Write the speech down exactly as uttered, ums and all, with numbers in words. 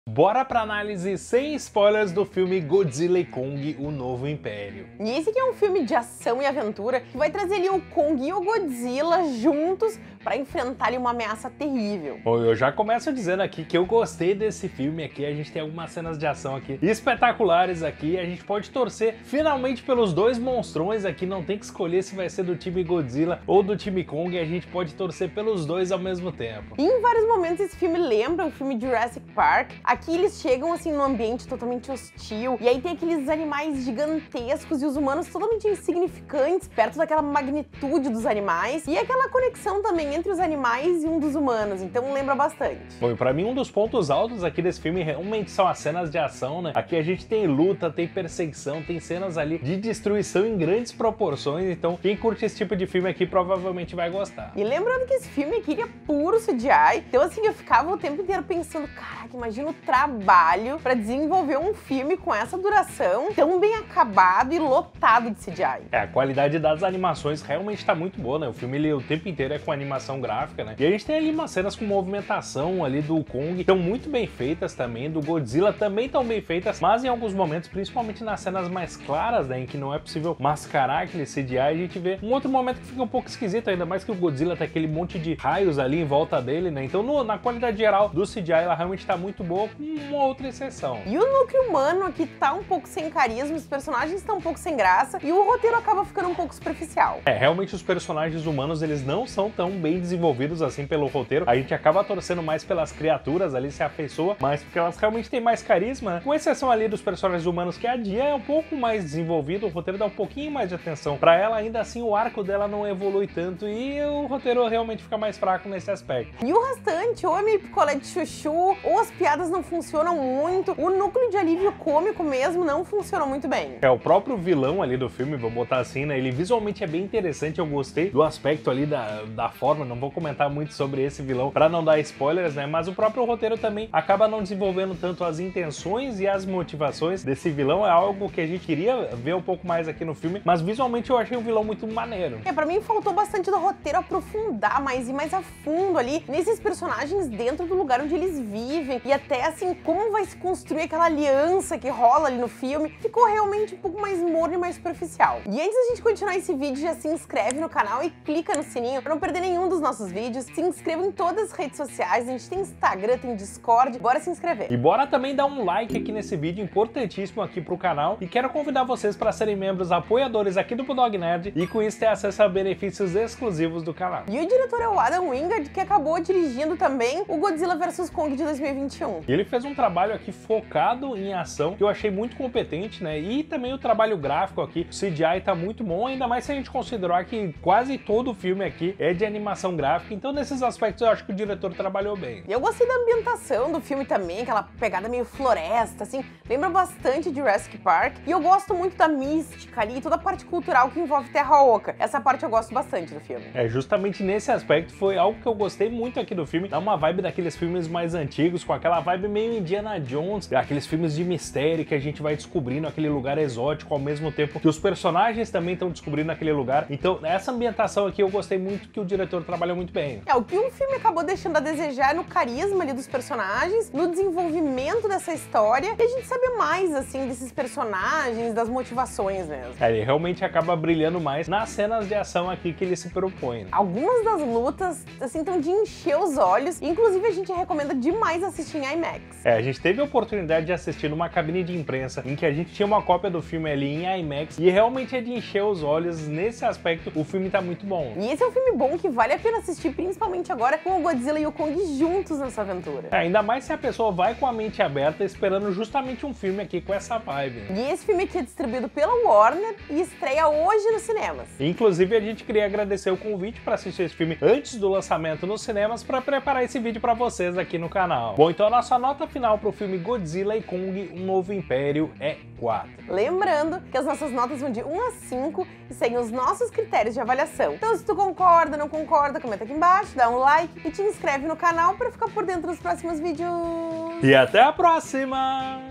Bora pra análise sem spoilers do filme Godzilla e Kong, O Novo Império. E esse aqui é um filme de ação e aventura que vai trazer ali o Kong e o Godzilla juntos para enfrentar ali uma ameaça terrível. Bom, eu já começo dizendo aqui que eu gostei desse filme aqui, a gente tem algumas cenas de ação aqui espetaculares aqui, a gente pode torcer finalmente pelos dois monstrões aqui, não tem que escolher se vai ser do time Godzilla ou do time Kong, a gente pode torcer pelos dois ao mesmo tempo. E em vários momentos esse filme lembra o filme Jurassic Park. Aqui eles chegam assim num ambiente totalmente hostil, e aí tem aqueles animais gigantescos e os humanos totalmente insignificantes perto daquela magnitude dos animais, e aquela conexão também entre os animais e um dos humanos, então lembra bastante. Bom, e pra mim um dos pontos altos aqui desse filme realmente são as cenas de ação, né? Aqui a gente tem luta, tem perseguição, tem cenas ali de destruição em grandes proporções, então quem curte esse tipo de filme aqui provavelmente vai gostar. E lembrando que esse filme aqui é puro C G I, então assim, eu ficava o tempo inteiro pensando, caraca, imagina o trabalho pra desenvolver um filme com essa duração, tão bem acabado e lotado de C G I. É, a qualidade das animações realmente tá muito boa, né? O filme ele, o tempo inteiro é com animação gráfica, né? E a gente tem ali umas cenas com movimentação ali do Kong, estão muito bem feitas também, do Godzilla também estão bem feitas, mas em alguns momentos, principalmente nas cenas mais claras, né, em que não é possível mascarar aquele C G I, a gente vê um outro momento que fica um pouco esquisito, ainda mais que o Godzilla tem aquele monte de raios ali em volta dele, né? Então no, na qualidade geral do C G I ela realmente tá muito boa, com uma outra exceção. E o núcleo humano aqui tá um pouco sem carisma, os personagens estão um pouco sem graça e o roteiro acaba ficando um pouco superficial. É, realmente os personagens humanos eles não são tão bem desenvolvidos assim pelo roteiro, a gente acaba torcendo mais pelas criaturas ali, se afeiçoa, mas porque elas realmente têm mais carisma, né? Com exceção ali dos personagens humanos, que a Dia é um pouco mais desenvolvido, o roteiro dá um pouquinho mais de atenção pra ela, ainda assim o arco dela não evolui tanto e o roteiro realmente fica mais fraco nesse aspecto. E o restante, ou é meio picolé de chuchu, ou as piadas não funcionam muito, o núcleo de alívio cômico mesmo não funcionou muito bem. É, o próprio vilão ali do filme, vou botar assim, né, ele visualmente é bem interessante, eu gostei do aspecto ali da, da forma, não vou comentar muito sobre esse vilão pra não dar spoilers, né, mas o próprio roteiro também acaba não desenvolvendo tanto as intenções e as motivações desse vilão, é algo que a gente queria ver um pouco mais aqui no filme, mas visualmente eu achei um vilão muito maneiro. É, pra mim faltou bastante do roteiro aprofundar mais e mais a fundo ali nesses personagens dentro do lugar onde eles vivem, e até assim, como vai se construir aquela aliança que rola ali no filme, ficou realmente um pouco mais morno e mais superficial. E antes da gente continuar esse vídeo, já se inscreve no canal e clica no sininho pra não perder nenhum dos nossos vídeos. Se inscreva em todas as redes sociais, a gente tem Instagram, tem Discord, bora se inscrever. E bora também dar um like aqui nesse vídeo, importantíssimo aqui pro canal, e quero convidar vocês para serem membros apoiadores aqui do Bulldog Nerd e com isso ter acesso a benefícios exclusivos do canal. E o diretor é o Adam Wingard, que acabou dirigindo também o Godzilla versus Kong de dois mil e vinte e um. E ele fez um trabalho aqui focado em ação, que eu achei muito competente, né? E também o trabalho gráfico aqui, o C G I tá muito bom, ainda mais se a gente considerar que quase todo o filme aqui é de animação gráfica, então nesses aspectos eu acho que o diretor trabalhou bem. E eu gostei da ambientação do filme também, aquela pegada meio floresta, assim, lembra bastante de Jurassic Park. E eu gosto muito da mística ali, toda a parte cultural que envolve Terra Oca. Essa parte eu gosto bastante do filme. É, justamente nesse aspecto foi algo que eu gostei muito aqui do filme, dá uma vibe daqueles filmes mais antigos, com aquela vibe meio Indiana Jones, aqueles filmes de mistério que a gente vai descobrindo aquele lugar exótico ao mesmo tempo que os personagens também estão descobrindo aquele lugar. Então essa ambientação aqui eu gostei muito, que o diretor trabalhou muito bem. É, o que o filme acabou deixando a desejar no carisma ali dos personagens, no desenvolvimento dessa história, e a gente sabe mais, assim, desses personagens, das motivações mesmo. É, ele realmente acaba brilhando mais nas cenas de ação aqui que ele se propõe. Algumas das lutas, assim, estão de encher os olhos, inclusive a gente recomenda demais assistir em IMAX. É, a gente teve a oportunidade de assistir numa cabine de imprensa, em que a gente tinha uma cópia do filme ali em IMAX, e realmente é de encher os olhos, nesse aspecto o filme tá muito bom. E esse é um filme bom que vale a pena assistir, principalmente agora com o Godzilla e o Kong juntos nessa aventura. É, ainda mais se a pessoa vai com a mente aberta esperando justamente um filme aqui com essa vibe. E esse filme aqui é distribuído pela Warner e estreia hoje nos cinemas. Inclusive a gente queria agradecer o convite para assistir esse filme antes do lançamento nos cinemas para preparar esse vídeo para vocês aqui no canal. Bom, então a nossa nota final para o filme Godzilla e Kong, Um Novo Império é quatro. Lembrando que as nossas notas vão de um a cinco e seguem os nossos critérios de avaliação. Então se tu concorda, não concorda, comenta aqui embaixo, dá um like e te inscreve no canal para ficar por dentro dos próximos vídeos. E até a próxima!